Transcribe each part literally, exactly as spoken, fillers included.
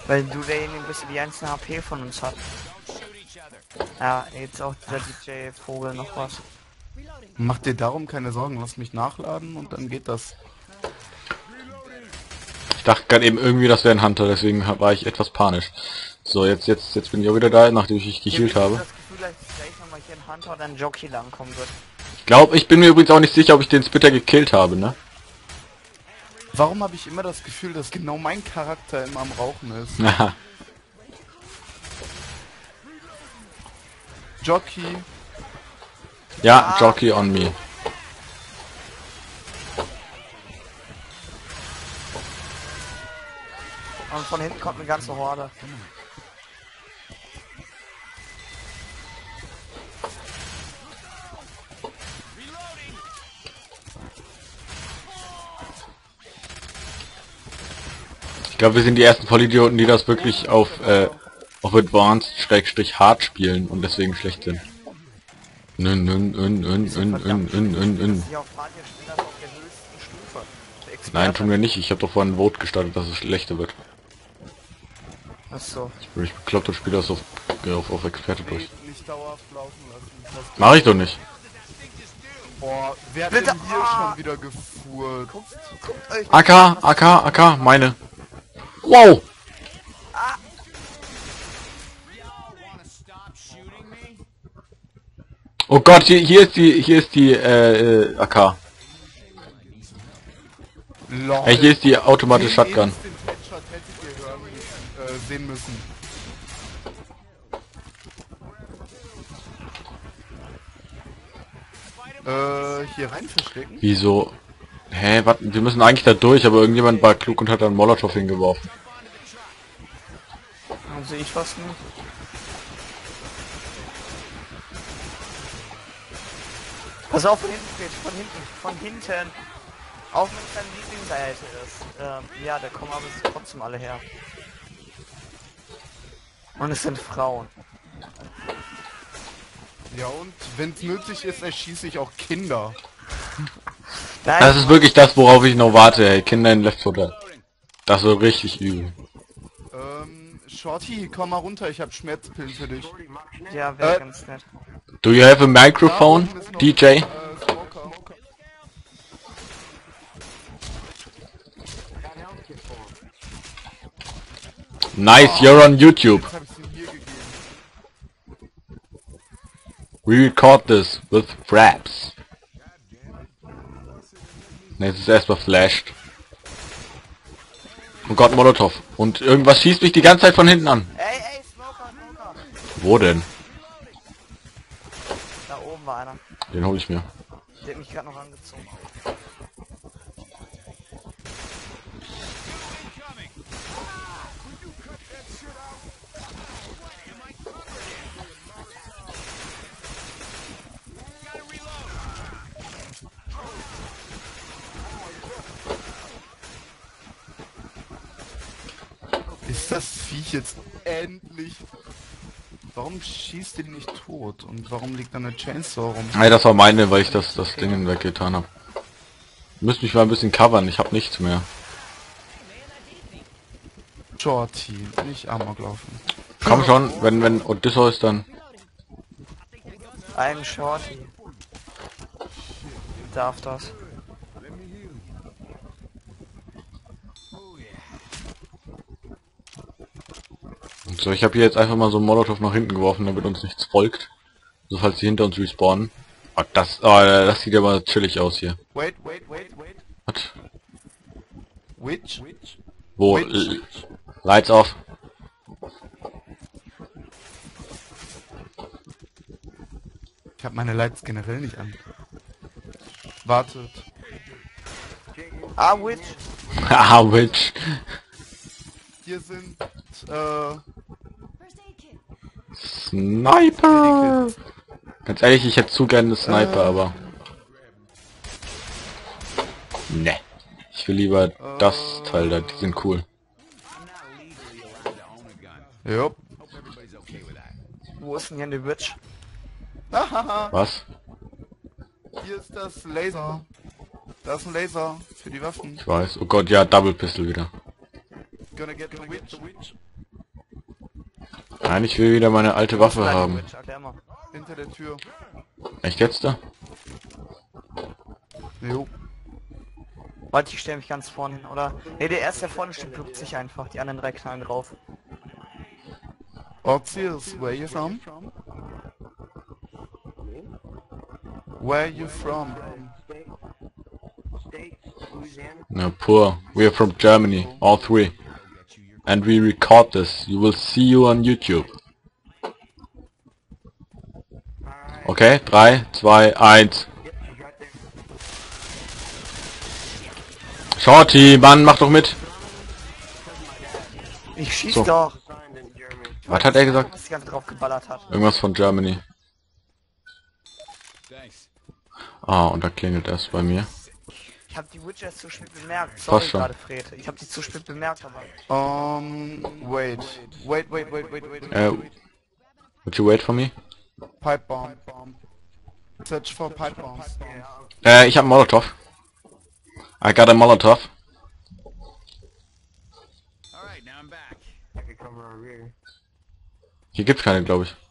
Weil du derjenige bist, der die einzelne H P von uns hat. Ja, jetzt auch dieser D J Vogel noch was. Mach dir darum keine Sorgen, lass mich nachladen und dann geht das. Ich dachte gerade eben irgendwie, das wäre ein Hunter, deswegen war ich etwas panisch. So, jetzt jetzt jetzt bin ich auch wieder da, nachdem ich geheilt habe. Ich habe das Gefühl, dass gleich nochmal hier ein Hunter oder ein Jockey langkommen wird. Ich glaube, ich bin mir übrigens auch nicht sicher, ob ich den Spitter gekillt habe, ne? Warum habe ich immer das Gefühl, dass genau mein Charakter immer am Rauchen ist? Haha. Jockey. Ja, Jockey on me. Und von hinten kommt eine ganze Horde. Ich glaube, wir sind die ersten Vollidioten, die das wirklich auf äh, auf Advanced-Hard spielen und deswegen schlecht sind. Nün, nün, nün, nün, nün, nün, nün, nün, nün. Die auf Radio spielen das auf der höchsten Stufe. Der Experte. Nein, tun wir nicht. Ich habe doch vorhin ein Vote gestartet, dass es schlechter wird. Achso. Ich bin nicht bekloppt und spiele das auf, auf, auf Experte durch. Nicht dauerhaft laufen lassen. Das Mach ich doch nicht. Boah, wer hat Bitte, denn hier ah. schon wieder gefurzt? Guckt, guckt euch A K, A K, A K, meine. Wow! Oh Gott, hier, hier ist die, hier ist die, äh, äh, A K. Lol. Hey, hier ist die automatische Den Shotgun. Instant Headshot hättet ihr hören, äh, sehen müssen. Äh, hier rein verstecken? Wieso? Hä, was? Wir müssen eigentlich da durch, aber irgendjemand war klug und hat dann Molotow hingeworfen. Dann sehe ich was nicht. Pass auf, von hinten steht, von hinten, von hinten. Auch wenn es deine Lieblingsseite ist. Ähm, ja, da kommen aber trotzdem alle her. Und es sind Frauen. Ja, und wenn es nötig ist, erschieße ich auch Kinder. Nein, Das ist wirklich das, worauf ich noch warte, ey. Kinder in Left four Dead. Das wird richtig übel. Ähm, Shorty, komm mal runter, ich habe Schmerzpillen für dich. ja, wäre äh, ganz nett. Do you have a microphone, Da oben ist noch, D J? Äh, Smoker. Nice, you're on YouTube. Jetzt hab ich ihn hier gegeben. We record this with fraps. Ne, es ist erstmal flashed. Oh Gott, Molotow. Und irgendwas schießt mich die ganze Zeit von hinten an. Ey, ey, Smoker, Smoker. Wo denn? Da oben war einer. Den hole ich mir. Der hat mich gerade noch angezogen. Ist das Viech jetzt endlich... Warum schießt ihr die nicht tot? Und warum liegt da eine Chainsaw rum? Ey, das war meine, weil ich das das Ding weggetan habe. Müsst mich mal ein bisschen covern, ich habe nichts mehr. Shorty, nicht Amok laufen. Komm schon, wenn wenn Odysseus dann. Ein Shorty. Darf das. So, ich habe hier jetzt einfach mal so einen Molotow nach hinten geworfen, damit uns nichts folgt. So, falls die hinter uns respawnen. Oh, das, oh, das sieht ja mal chillig aus hier. Wait, wait, wait, wait. Was? Witch? Wo? Witch. L Lights off. Ich habe meine Lights generell nicht an. Wartet. Ah, Witch. Haha, Witch. Hier sind, äh... Sniper! Ganz ehrlich, ich hätte zu gerne eine Sniper, aber... Ne. Ich will lieber das Teil da, die sind cool. Jupp. Wo ist denn hier die Witch? Hahaha. Was? Hier ist das Laser. Da ist ein Laser für die Waffen. Ich weiß. Oh Gott, ja, Double Pistol wieder. Gonna get the witch. Nein, ich will wieder meine alte Waffe haben. Witch, erklär mal. Hinter der Tür. Echt jetzt da? Jo. Warte, ich stelle mich ganz vorne hin, oder? Ne, der erste, der vorne steht, blupt sich einfach. Die anderen drei knallen drauf. Oxius, where you from? Where you from? No, poor. We are from Germany, all three. And we record this. You will see you on YouTube. Okay, drei, zwei, eins. Shorty, Mann, mach doch mit. Ich schieß So. doch. Was hat er gesagt? Was die ganze drauf geballert hat. Irgendwas von Germany. Ah, und da klingelt es bei mir. Ich hab die Witch erst zu spät bemerkt. Sorry Fast schon. gerade, Fred. Ich hab die zu spät bemerkt, aber... Um, wait. Wait, wait, wait, wait, wait. Äh, would you wait for me? Pipe bomb. Search for pipe bombs. Äh, ich hab einen Molotov. I got a Molotov. Hier gibt's keine, glaube ich.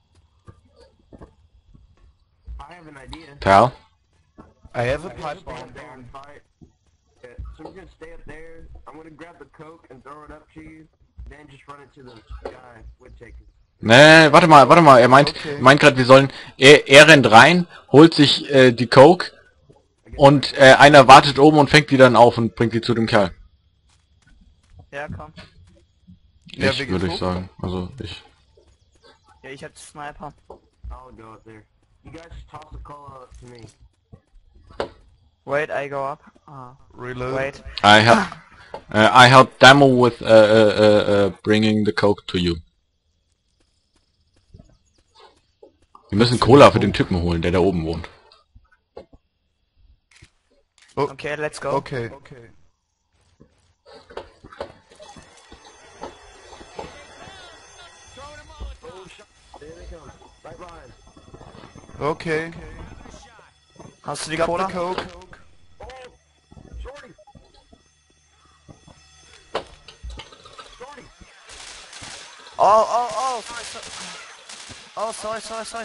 Pal? I have a pipe bomb. So we're gonna stay up there. I'm gonna grab the coke and throw it up to you. Then just run it to the guy with taking. Nee, warte mal, warte mal. Er meint, Okay. meint gerade, wir sollen. Er, er rennt rein, holt sich äh, die Coke und äh, einer wartet oben und fängt die dann auf und bringt die zu dem Kerl. Ja, komm. Ja, Ich wegen würde ich Coke? sagen. Also ich. Ja, ich hab die Sniper. I'll go up there. You guys just toss the cola up to me. Wait, I go up. Ah, Reload. wait. I help. Uh, I help Demo with uh, uh, uh, uh, bringing the Coke to you. Wir müssen Cola für den Typen holen, der da oben wohnt. Oh, Okay, let's go. okay. Okay. There they come. Right behind. Okay. Hast du die Got Cola? the coke. Oh! Shorty! Shorty! Oh, oh, oh, sorry, sorry. Oh, sorry, sorry, sorry.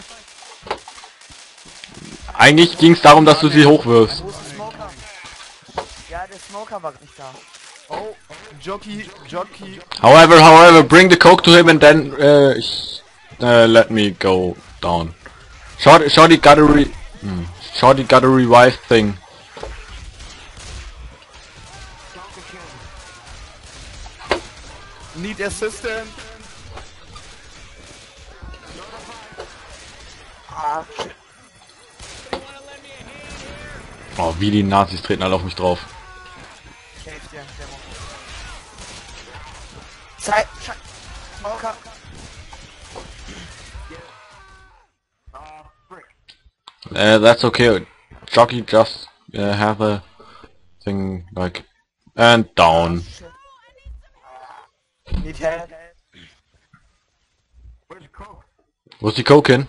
Eigentlich ging es darum, dass du sie hochwirfst. Wo ist der Smoker? Ja, der Smoker war nicht da. Oh, Jockey, Jockey. However, however, bring the Coke to him and then uh, uh, let me go down. Shorty, Shorty got a re hmm. Shorty got a revive thing. Need assistant. Ah, shit. Oh, wie die Nazis treten alle auf mich drauf. Ich helf dir, Demo. Zeit, Scheiße. Smoker. Ah, frick. Uh, that's okay. Jockey just uh, have a thing like and down. Need help. Where's the coke? Wo ist die Coke hin?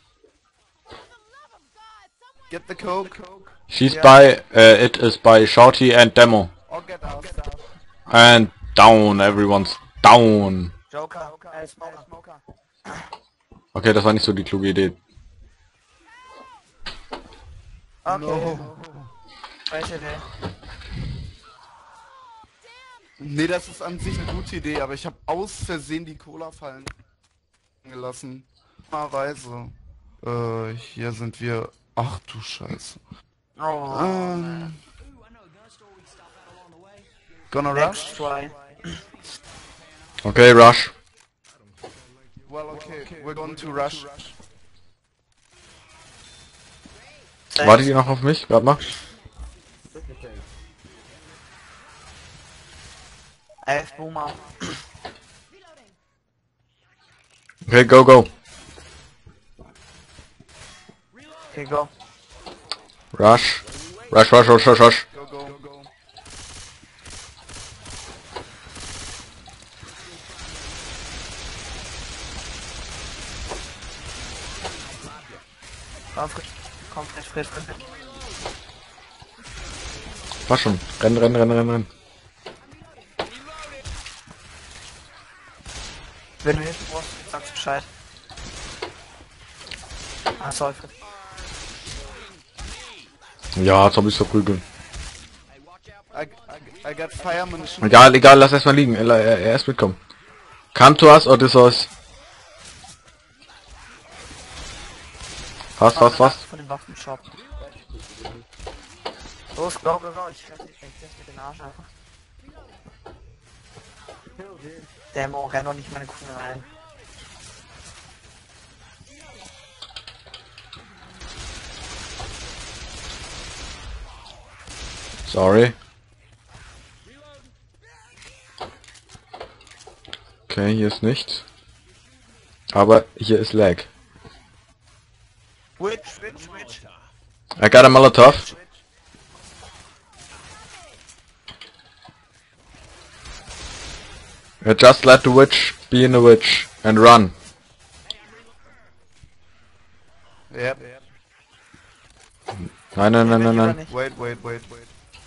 Get the coke. She's Yeah. by uh, it is by Shorty and Demo. Or get out. And down, everyone's down. Joker, äh, Smoker. Smoker. Okay, das war nicht so die kluge Idee. Okay. No. Welche Idee? Nee, das ist an sich eine gute Idee, aber ich habe aus Versehen die Cola fallen gelassen. Weise. Äh, hier sind wir. Ach du Scheiße. Oh, Ähm. Gonna rush? next try. Okay, Rush. Well, okay, we're going to rush. Wartet ihr noch auf mich? Warte mal. Elf Boomer. Okay, go, go. Okay, go. Rush. Rush, rush, rush, rush, rush. Go, go, go. Komm, frisch. Komm, frisch, frisch, frisch. War schon. Renn, renn, renn, renn, renn. Wenn du Hilfe brauchst, sagst Bescheid. Ah, sorry. Ja, Zombies verprügeln. I, I, I got fire munition. Egal, egal, lass erstmal liegen. Er, er, er erst mitkommen. Come to us, Odysseus. Was, was, was? Von dem Waffenshop. Los, go, go, go. Ich rette dich jetzt mit den Arsch einfach. Demo, renn doch nicht meine Kugeln rein. Sorry. Okay, hier ist nichts. Aber hier ist Lag. Witch, witch, witch. I got a Molotov. I just let the witch be in a witch and run. Yep. Nein, nein, nein, nein, nein. Wait, wait, wait, wait.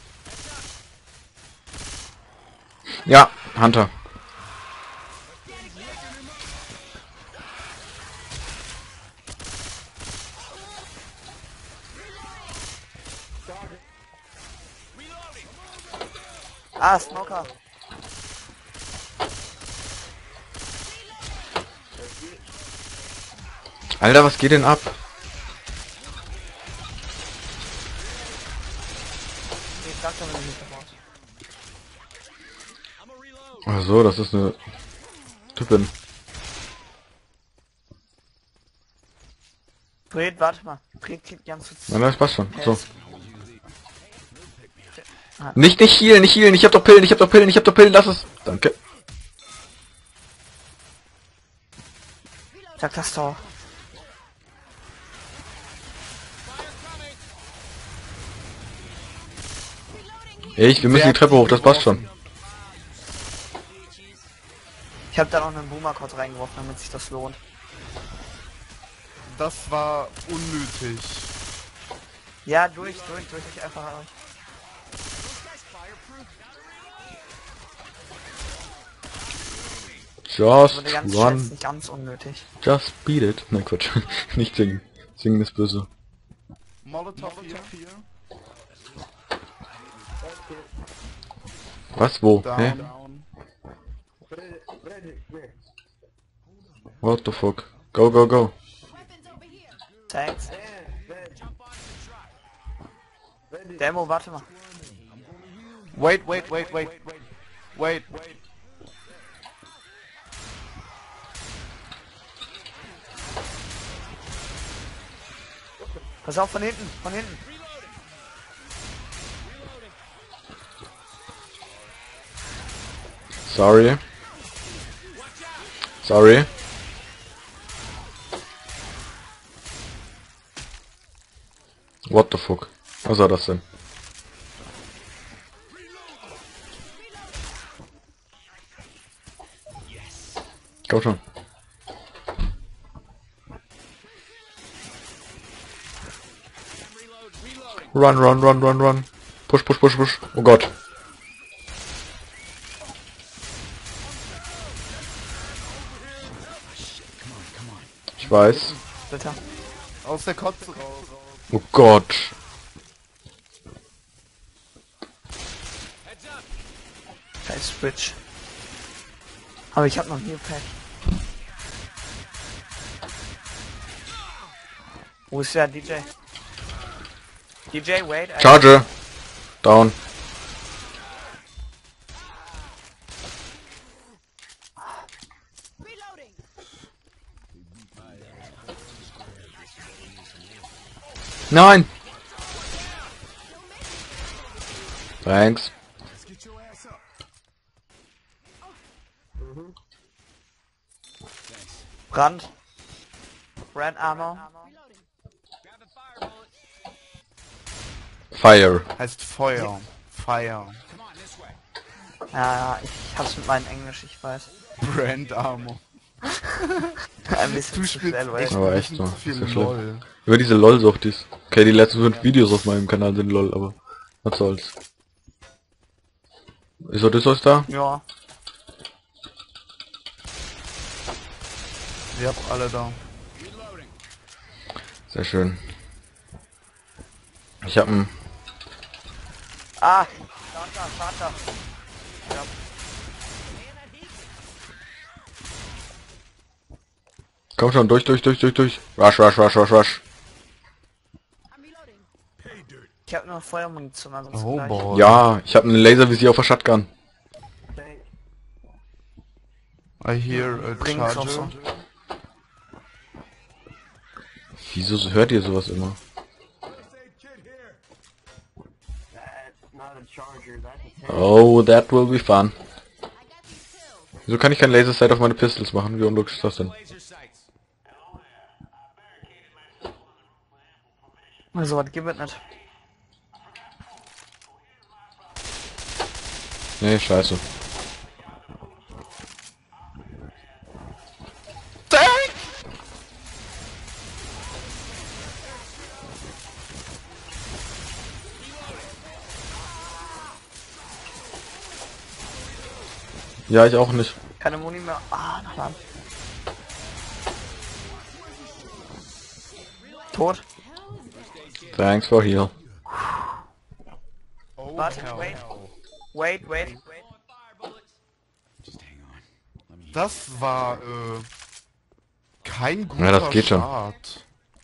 Ja, Hunter. Ah, Smoker. Alter, was geht denn ab? Ich sag doch, wenn du Hilfe brauchst. Ach so, das ist eine Typin. Fred, warte mal. Fred kriegt ganz zu Nein, das passt schon. So. Ah. Nicht, nicht healen, nicht healen. Ich hab doch Pillen, ich hab doch Pillen, ich hab doch Pillen. Lass es. Danke. Sag das doch. Ich, wir müssen die Treppe hoch, das passt schon. Ich hab da noch einen Boomer-Code reingeworfen, damit sich das lohnt. Das war unnötig. Ja, durch, durch, durch, durch einfach durch. Just Wurde ganz schön, run, nicht ganz unnötig. just beat it. Nein, Quatsch. Nicht singen. Singen ist böse. Molotov hier. Was, wo? Down, Hä? down. What the fuck? Go, go, go. Thanks. Demo, warte mal. Wait, wait, wait, wait, wait. Wait, wait. Pass auf, von hinten, von hinten. Sorry. Sorry. What the fuck? Was war das denn? Komm schon. Run, run, run, run, run. Push, push, push, push. Oh Gott. Ich weiß. Bitte. Aus der Kotze raus. Oh Gott. Da ist Switch. Aber ich hab noch nie Pack. Wo ist der D J? D J, wait. I Charger. Down. Nein. Thanks. Brand. Red Armor. Fire. Heißt Feuer. Fire. Ja, ich hab's mit meinem Englisch, ich weiß. Brand Armor. Ein bisschen Du zu spielst schnell, echt weil Aber ein echt bisschen so. zu viel Ist ja schlimm. LOL. Über diese LOL-Suchtis. Okay, die letzten fünf Videos auf meinem Kanal sind LOL, aber was soll's. Ist Odysseus da? ja. Ihr habt alle da. Sehr schön. Ich hab ein... Ah! Starter, Starter. Ja. Komm schon, durch, durch, durch, durch, durch. Rush, rush, rush, rush, rush. Ich hab nur Feuermunition, ansonsten Oh gleich. boy. Ja, ich hab eine Laservisier auf der Shotgun. Tank. I hear a Bringt's auch charger. so. Wieso hört ihr sowas immer? That's not a charger, that's a tank. Oh, that will be fun. Wieso kann ich kein Lasersight auf meine Pistols machen? Wie unlogisch ist das denn? Also was gibt es nicht. Nee, scheiße. Ja, ich auch nicht. Keine Muni mehr. Ah, na dann. Tot. Thanks for heal. Oh, Warte, hell. wait. Wait, wait. Das war äh, kein guter Ja, das geht schon. Start.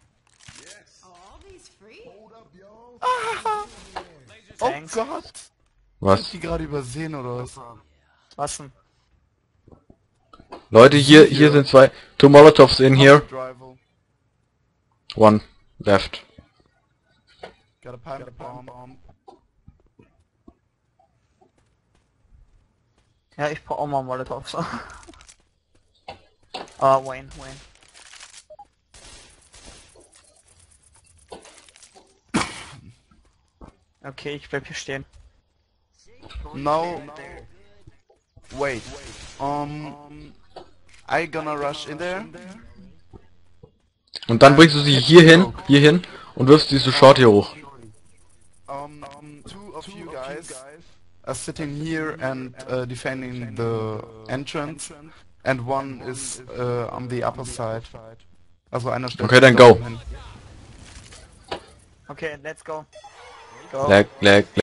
Oh Thanks. Gott! Hab Was? ich die gerade übersehen oder was? Was denn? Leute, hier, hier sind zwei. Two Molotovs in here. Driver. One left. Got a pipe bomb. Ja, ich brauch auch mal Molotov, so. Ah, Wayne, Wayne. Okay, ich bleib hier stehen. Now, wait. Um, I gonna rush in there. Und dann bringst du sie hier hin, hier hin und wirfst diese Short hier hoch. Um, um, two of you guys are sitting here and uh, defending the entrance, and one is uh, on the upper side. Also einer stellt Okay, dann sich da go. hin. Okay, let's go. Go. Lag, lag,